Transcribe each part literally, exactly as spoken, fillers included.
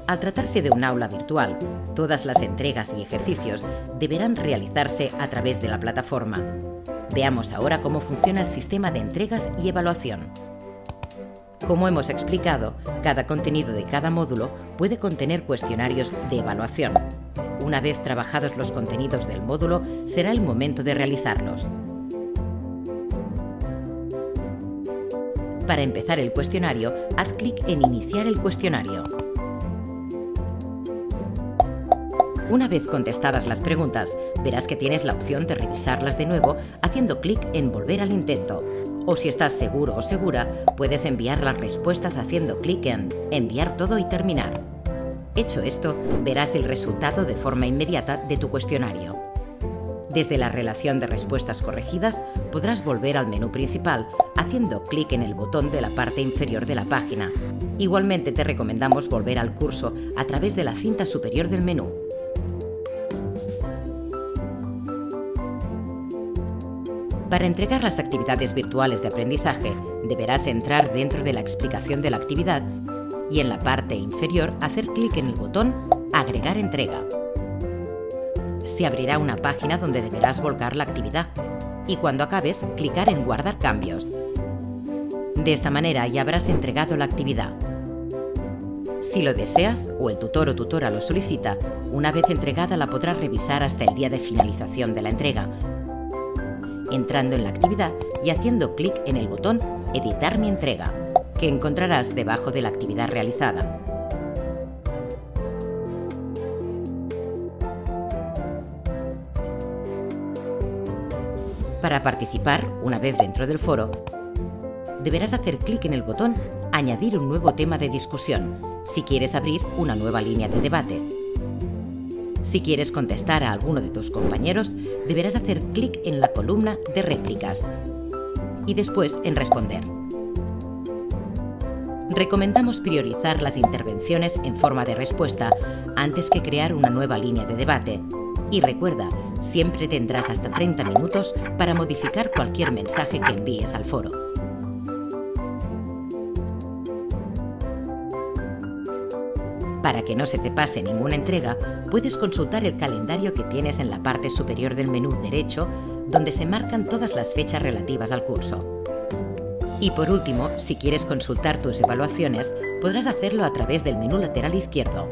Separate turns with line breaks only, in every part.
Al tratarse de un aula virtual, todas las entregas y ejercicios deberán realizarse a través de la plataforma. Veamos ahora cómo funciona el sistema de entregas y evaluación. Como hemos explicado, cada contenido de cada módulo puede contener cuestionarios de evaluación. Una vez trabajados los contenidos del módulo, será el momento de realizarlos. Para empezar el cuestionario, haz clic en Iniciar el cuestionario. Una vez contestadas las preguntas, verás que tienes la opción de revisarlas de nuevo haciendo clic en Volver al intento. O si estás seguro o segura, puedes enviar las respuestas haciendo clic en Enviar todo y terminar. Hecho esto, verás el resultado de forma inmediata de tu cuestionario. Desde la relación de respuestas corregidas, podrás volver al menú principal haciendo clic en el botón de la parte inferior de la página. Igualmente te recomendamos volver al curso a través de la cinta superior del menú. Para entregar las actividades virtuales de aprendizaje, deberás entrar dentro de la explicación de la actividad y en la parte inferior hacer clic en el botón Agregar entrega. Se abrirá una página donde deberás volcar la actividad y cuando acabes, clicar en Guardar cambios. De esta manera ya habrás entregado la actividad. Si lo deseas o el tutor o tutora lo solicita, una vez entregada la podrás revisar hasta el día de finalización de la entrega, entrando en la actividad y haciendo clic en el botón Editar mi entrega, que encontrarás debajo de la actividad realizada. Para participar, una vez dentro del foro, deberás hacer clic en el botón Añadir un nuevo tema de discusión, si quieres abrir una nueva línea de debate. Si quieres contestar a alguno de tus compañeros, deberás hacer clic en la columna de réplicas y después en Responder. Recomendamos priorizar las intervenciones en forma de respuesta antes que crear una nueva línea de debate. Y recuerda, siempre tendrás hasta treinta minutos para modificar cualquier mensaje que envíes al foro. Para que no se te pase ninguna entrega, puedes consultar el calendario que tienes en la parte superior del menú derecho, donde se marcan todas las fechas relativas al curso. Y por último, si quieres consultar tus evaluaciones, podrás hacerlo a través del menú lateral izquierdo.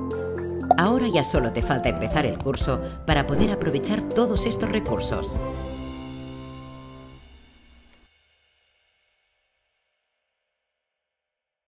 Ahora ya solo te falta empezar el curso para poder aprovechar todos estos recursos.